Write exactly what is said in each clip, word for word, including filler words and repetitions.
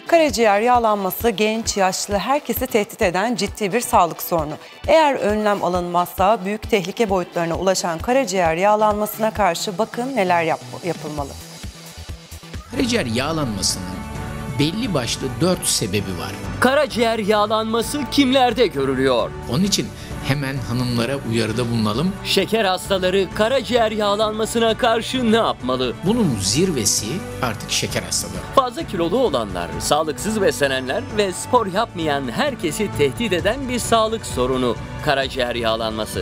Karaciğer yağlanması genç, yaşlı herkesi tehdit eden ciddi bir sağlık sorunu. Eğer önlem alınmazsa büyük tehlike boyutlarına ulaşan karaciğer yağlanmasına karşı bakın neler yap yapılmalı. Karaciğer yağlanmasının belli başlı dört sebebi var. Karaciğer yağlanması kimlerde görülüyor? Onun için hemen hanımlara uyarıda bulunalım. Şeker hastaları karaciğer yağlanmasına karşı ne yapmalı? Bunun zirvesi artık şeker hastalığı. Fazla kilolu olanlar, sağlıksız beslenenler ve spor yapmayan herkesi tehdit eden bir sağlık sorunu karaciğer yağlanması.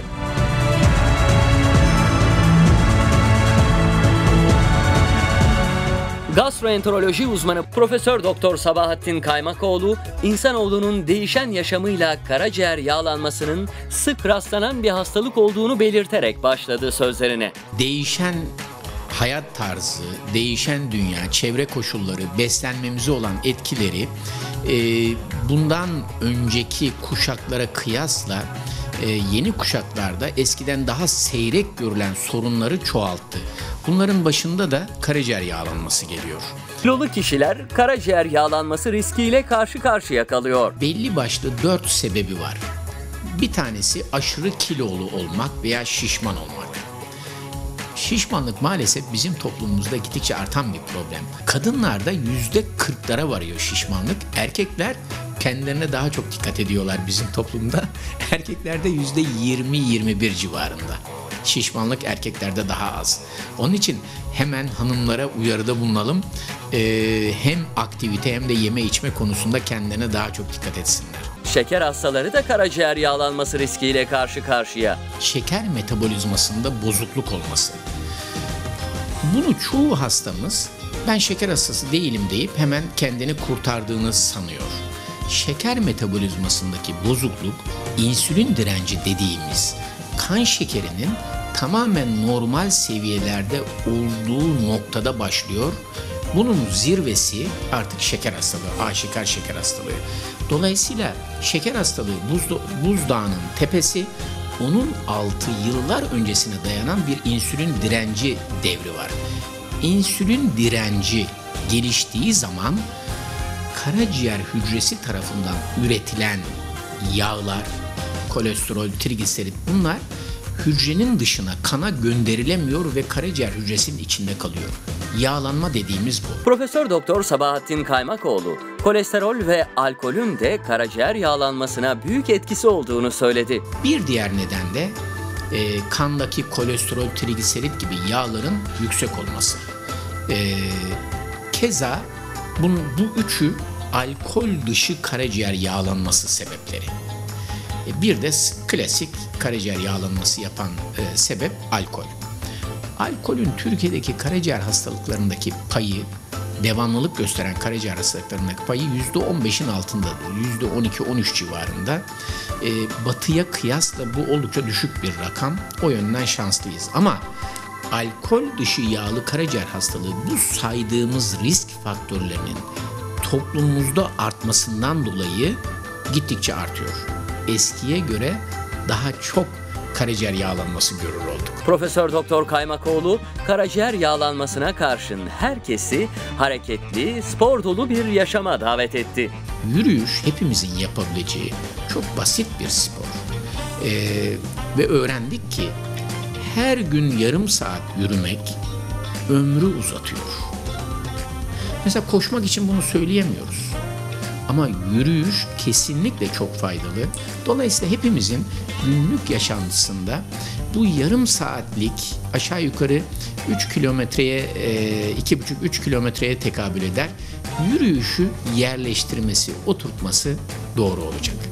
Gastroenteroloji uzmanı Profesör Doktor Sabahattin Kaymakoğlu, insanoğlunun değişen yaşamıyla karaciğer yağlanmasının sık rastlanan bir hastalık olduğunu belirterek başladı sözlerine. Değişen hayat tarzı, değişen dünya, çevre koşulları, beslenmemize olan etkileri e, bundan önceki kuşaklara kıyasla e, yeni kuşaklarda eskiden daha seyrek görülen sorunları çoğalttı. Bunların başında da karaciğer yağlanması geliyor. Kilolu kişiler karaciğer yağlanması riskiyle karşı karşıya kalıyor. Belli başlı dört sebebi var. Bir tanesi aşırı kilolu olmak veya şişman olmak. Şişmanlık maalesef bizim toplumumuzda gittikçe artan bir problem. Kadınlarda yüzde kırklara varıyor şişmanlık. Erkekler kendilerine daha çok dikkat ediyorlar bizim toplumda. Erkeklerde yüzde yirmi yirmi bir civarında. Şişmanlık erkeklerde daha az. Onun için hemen hanımlara uyarıda bulunalım. Ee, hem aktivite hem de yeme içme konusunda kendilerine daha çok dikkat etsinler. Şeker hastaları da karaciğer yağlanması riskiyle karşı karşıya. Şeker metabolizmasında bozukluk olması. Bunu çoğu hastamız ben şeker hastası değilim deyip hemen kendini kurtardığını sanıyor. Şeker metabolizmasındaki bozukluk insülin direnci dediğimiz kan şekerinin tamamen normal seviyelerde olduğu noktada başlıyor. Bunun zirvesi artık şeker hastalığı, aşikar şeker hastalığı. Dolayısıyla şeker hastalığı buzda, buzdağının tepesi, onun altı yıllar öncesine dayanan bir insülin direnci devri var. İnsülin direnci geliştiği zaman karaciğer hücresi tarafından üretilen yağlar, kolesterol, trigliserit bunlar hücrenin dışına kana gönderilemiyor ve karaciğer hücresinin içinde kalıyor. Yağlanma dediğimiz bu. Profesör Doktor Sabahattin Kaymakoğlu, kolesterol ve alkolün de karaciğer yağlanmasına büyük etkisi olduğunu söyledi. Bir diğer neden de e, kandaki kolesterol, trigliserit gibi yağların yüksek olması. E, keza bunun, bu üçü alkol dışı karaciğer yağlanması sebepleri. Bir de klasik karaciğer yağlanması yapan e, sebep alkol. Alkolün Türkiye'deki karaciğer hastalıklarındaki payı, devamlılık gösteren karaciğer hastalıklarındaki payı yüzde on beşin altındadır. yüzde on iki on üç civarında. E, batıya kıyasla bu oldukça düşük bir rakam. O yönden şanslıyız. Ama alkol dışı yağlı karaciğer hastalığı bu saydığımız risk faktörlerinin toplumumuzda artmasından dolayı gittikçe artıyor. Eskiye göre daha çok karaciğer yağlanması görür olduk. Profesör Doktor Kaymakoğlu, karaciğer yağlanmasına karşın herkesi hareketli, spor dolu bir yaşama davet etti. Yürüyüş hepimizin yapabileceği çok basit bir spor. Ee, ve öğrendik ki her gün yarım saat yürümek ömrü uzatıyor. Mesela koşmak için bunu söyleyemiyoruz. Ama yürüyüş kesinlikle çok faydalı. Dolayısıyla hepimizin günlük yaşantısında bu yarım saatlik aşağı yukarı üç kilometreye, iki buçuk üç kilometreye tekabül eder. Yürüyüşü yerleştirmesi, oturtması doğru olacak.